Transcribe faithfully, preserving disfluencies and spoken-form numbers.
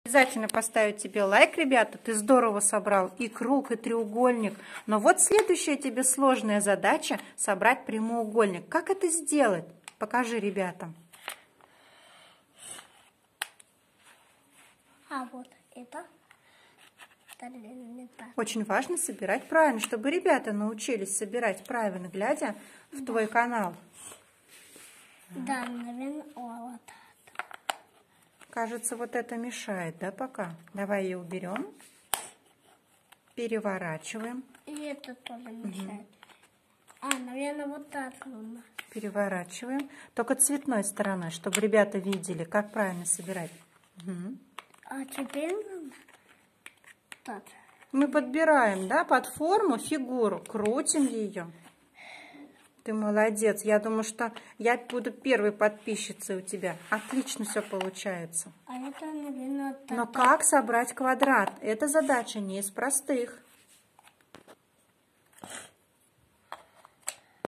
Обязательно поставить тебе лайк, ребята. Ты здорово собрал и круг, и треугольник. Но вот следующая тебе сложная задача — собрать прямоугольник. Как это сделать? Покажи ребятам. А вот это. Очень важно собирать правильно, чтобы ребята научились собирать правильно, глядя в да. твой канал. Да, наверное, вот. Кажется, вот это мешает, да, пока? Давай ее уберем. Переворачиваем. И это тоже мешает. Угу. А, наверное, вот так нужно. Переворачиваем. Только цветной стороной, чтобы ребята видели, как правильно собирать. Угу. А теперь нужно так. Мы подбираем, да, под форму фигуру, крутим ее. Ты молодец. Я думаю, что я буду первой подписчицей у тебя. Отлично все получается. А это, наверное, так. Но как собрать квадрат? Эта задача не из простых.